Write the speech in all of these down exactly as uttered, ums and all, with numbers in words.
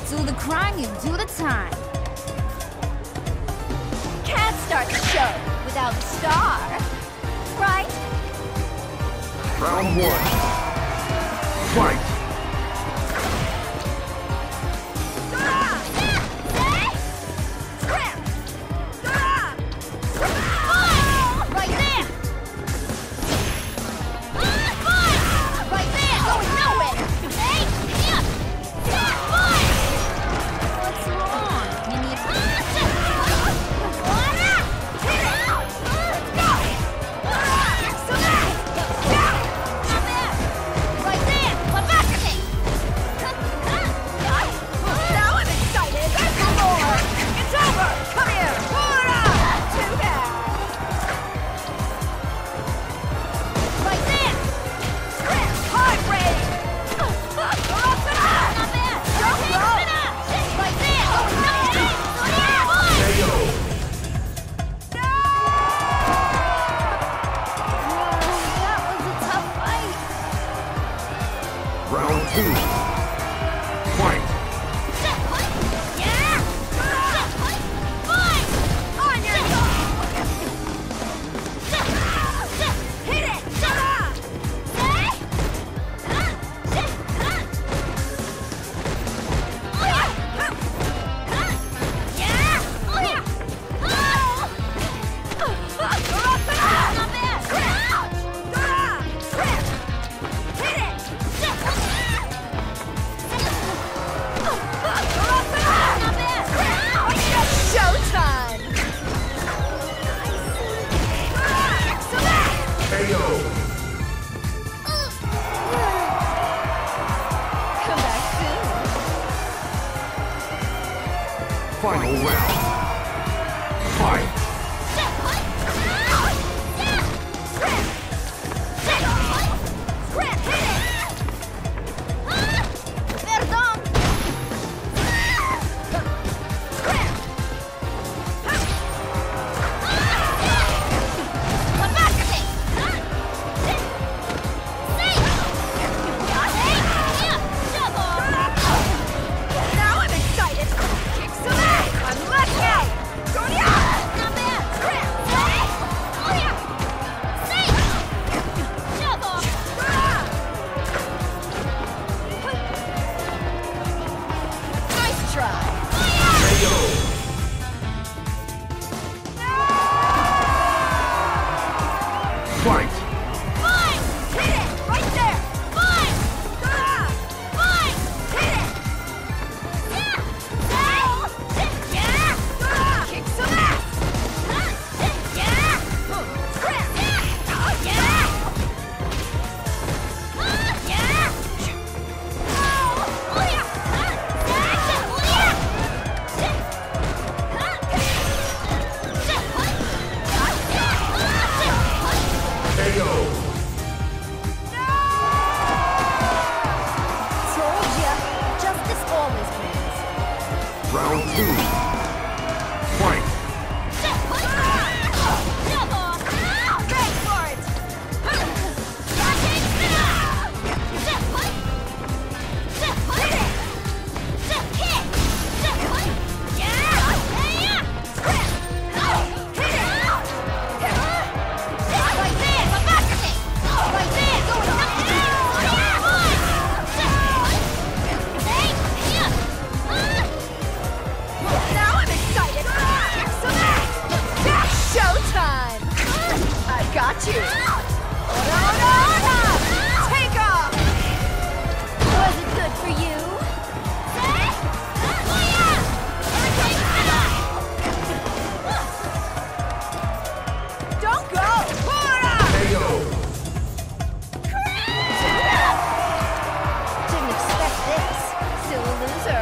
do the crime, you do the time. Can't start the show without a star, right? Round one. Fight! Round two. Fight! Final round. Fight! Fight! Fine! Hit it! Right there! Fine! Fine! Hit it! Yeah! Yeah! Kick some ass! Yeah! Grip! Yeah! Yeah! Round two. Fight! Got you! Ora, ora! Take off! Was it good for you? Don't go! Ora! Didn't expect this. Still a loser.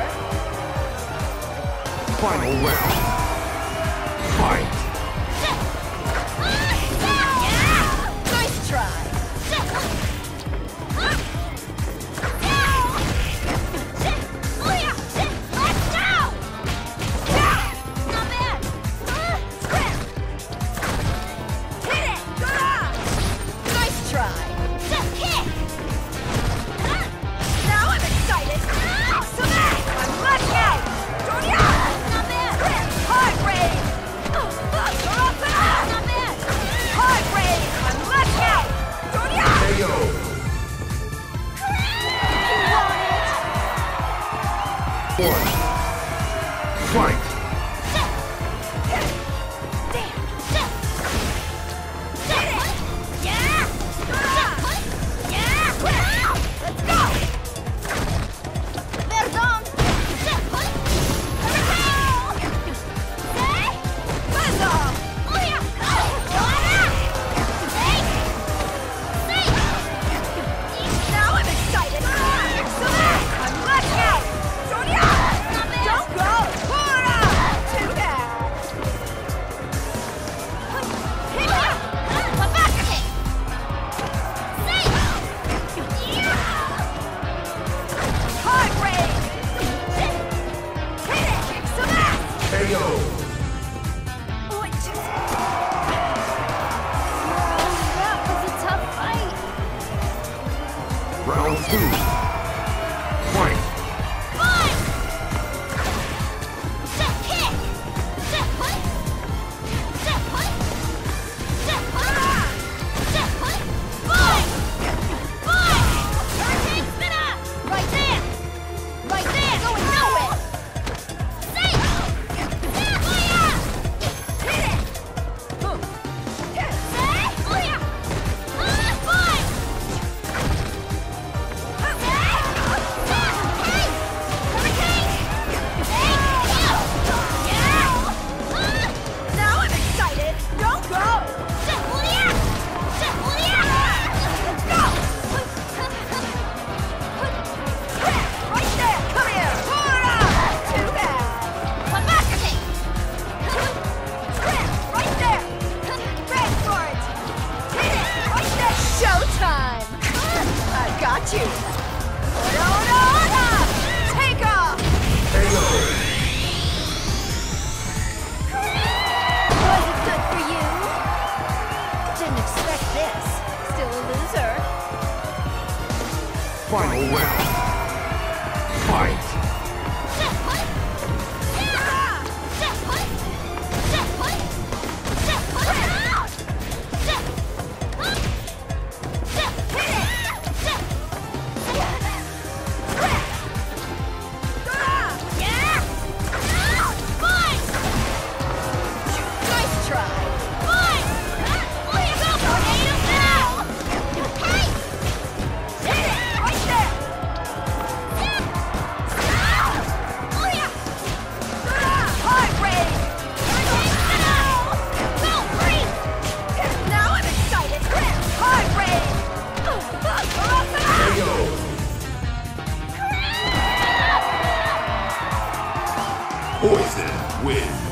Final round. Fight! Try. Now I'm excited! I'm lucky! One. Fight! Round two. Fight! Got you! Order, order, order! Take off! Was it good for you? Didn't expect this. Still a loser. Final round. Fight! Poison wins.